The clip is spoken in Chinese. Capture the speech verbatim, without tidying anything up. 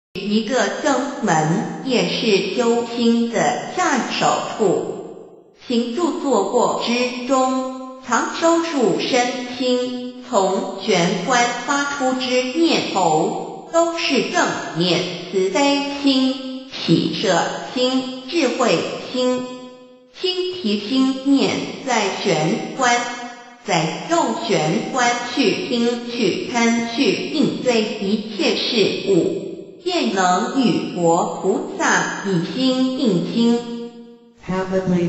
一个正门，也是修心的下手处。行住坐卧之中，常收束身心，从玄关发出之念头，都是正念、慈悲心、喜舍心、智慧心。心提心念在玄关，在用玄关去听、去看、去应对一切事物，便能与佛菩萨以心印心。